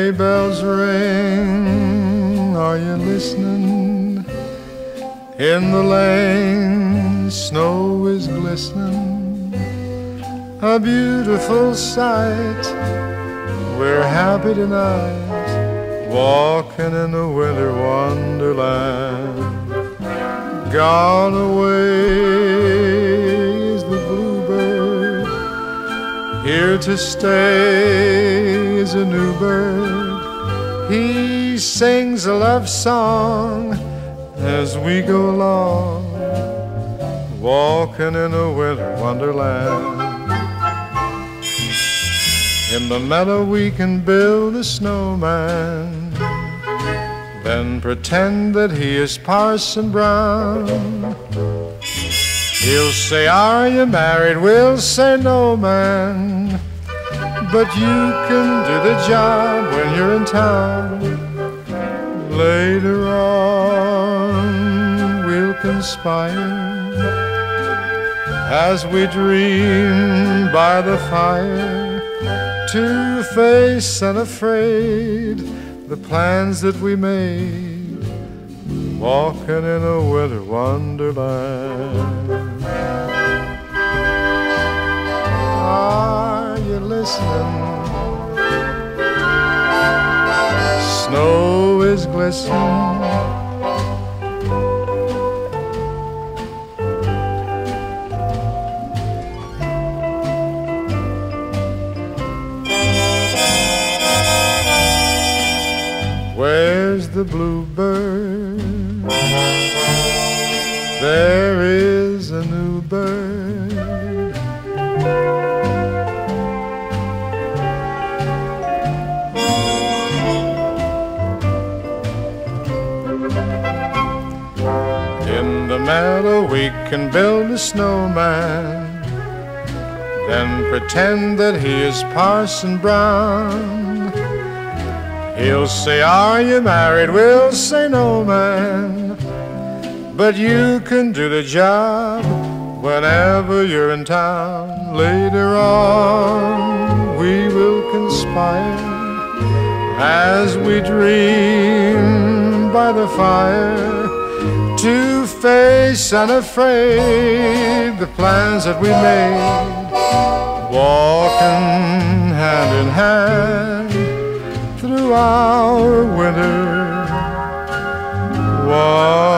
Sleigh bells ring, are you listening? In the lane, snow is glistening, a beautiful sight. We're happy tonight, walking in a winter wonderland. Gone away is the bluebird, here to stay is a new bird. He sings a love song as we go along, walking in a winter wonderland. In the meadow we can build a snowman, then pretend that he is Parson Brown. He'll say, are you married? We'll say, no, man, but you can do the job when you're in town. Later on we'll conspire as we dream by the fire, to face unafraid the plans that we made, walking in a winter wonderland. Are you listening? Snow is glistening, where's the bluebird? There is a new bird. In the meadow we can build a snowman, then pretend that he is Parson Brown. He'll say, are you married? We'll say, no, man, but you can do the job whenever you're in town. Later on we will conspire as we dream by the fire, to face unafraid the plans that we made, walking hand in hand through our winter wonderland.